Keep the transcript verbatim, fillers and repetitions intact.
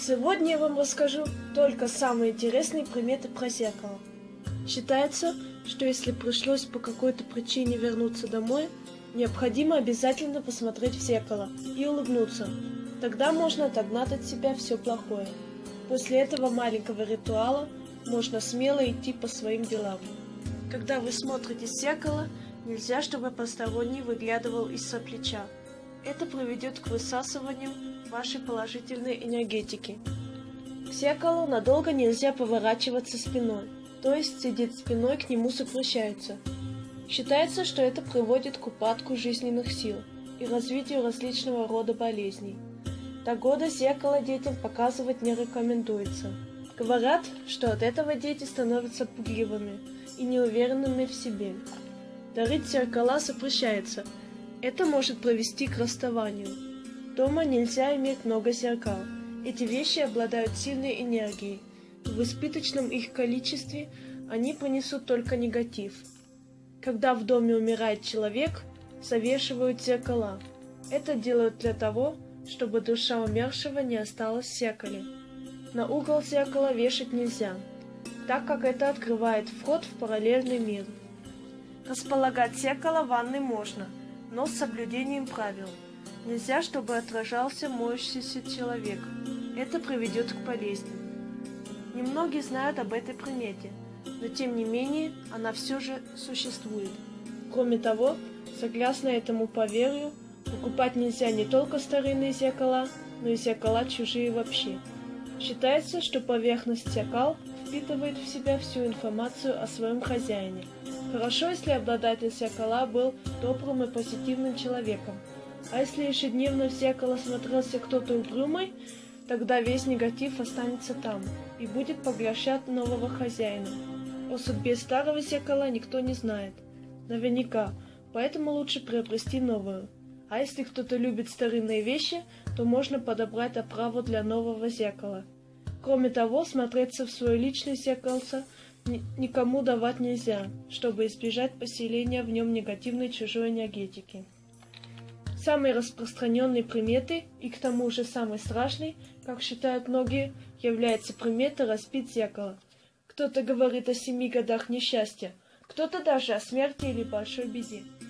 Сегодня я вам расскажу только самые интересные приметы про зеркало. Считается, что если пришлось по какой-то причине вернуться домой, необходимо обязательно посмотреть в зеркало и улыбнуться. Тогда можно отогнать от себя все плохое. После этого маленького ритуала можно смело идти по своим делам. Когда вы смотрите в зеркало, нельзя, чтобы посторонний выглядывал из-за плеча. Это приведет к высасыванию вашей положительной энергетики. К зеркалу надолго нельзя поворачиваться спиной, то есть сидеть спиной к нему сокращается. Считается, что это приводит к упадку жизненных сил и развитию различного рода болезней. До года зеркало детям показывать не рекомендуется. Говорят, что от этого дети становятся пугливыми и неуверенными в себе. Дарить зеркала запрещается. Это может привести к расставанию. Дома нельзя иметь много зеркал. Эти вещи обладают сильной энергией. В избыточном их количестве они принесут только негатив. Когда в доме умирает человек, завешивают зеркала. Это делают для того, чтобы душа умершего не осталась в зеркале. На угол зеркала вешать нельзя, так как это открывает вход в параллельный мир. Располагать зеркало в ванной можно, но с соблюдением правил. Нельзя, чтобы отражался моющийся человек. Это приведет к болезням. Немногие знают об этой примете, но тем не менее она все же существует. Кроме того, согласно этому поверью, покупать нельзя не только старинные зеркала, но и зеркала чужие вообще. Считается, что поверхность зеркал впитывает в себя всю информацию о своем хозяине. Хорошо, если обладатель зеркала был добрым и позитивным человеком. А если ежедневно в зеркало смотрелся кто-то угрюмый, тогда весь негатив останется там и будет поглощать нового хозяина. О судьбе старого зеркала никто не знает. Наверняка, поэтому лучше приобрести новую. А если кто-то любит старинные вещи, то можно подобрать оправу для нового зеркала. Кроме того, смотреться в свое личное зеркальце никому давать нельзя, чтобы избежать поселения в нем негативной чужой энергетики. Самой распространенной приметой, и к тому же самой страшной, как считают многие, является примета разбить зеркало. Кто-то говорит о семи годах несчастья, кто-то даже о смерти или большой беде.